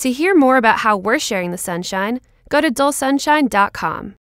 To hear more about how we're sharing the sunshine, go to dolesunshine.com.